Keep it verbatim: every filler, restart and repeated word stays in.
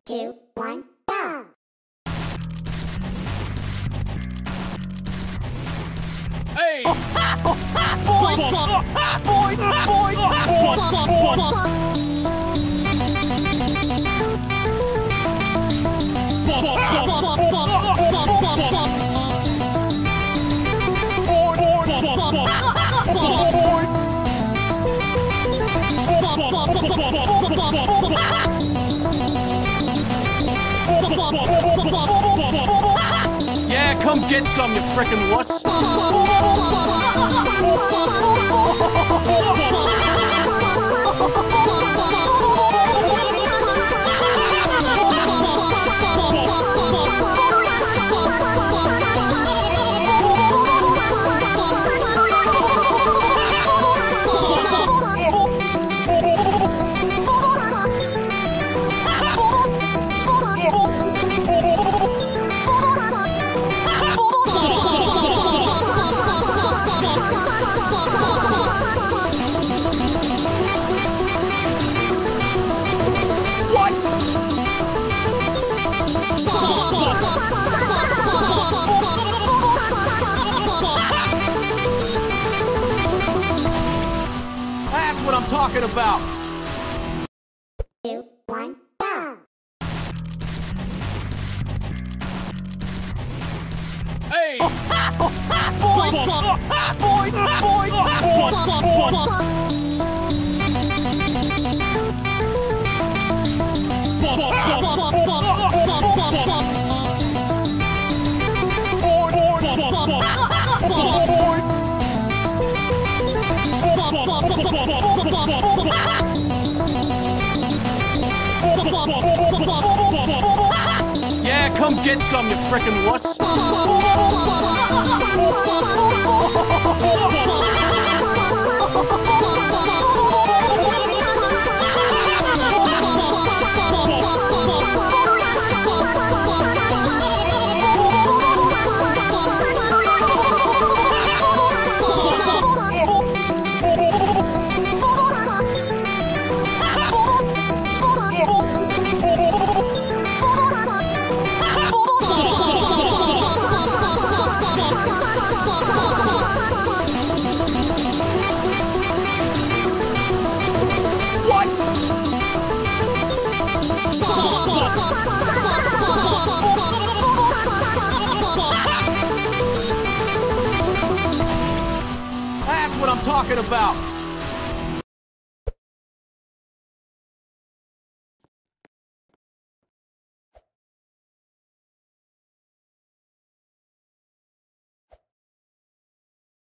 two, one, go! Hey! Boy! Boy! Boy! Yeah, come get some, you frickin' wuss! That's what I'm talking about! Two, one, go! Hey! Boy! Boy! Boy! Yeah, come get some, you frickin' wuss! That's what I'm talking about!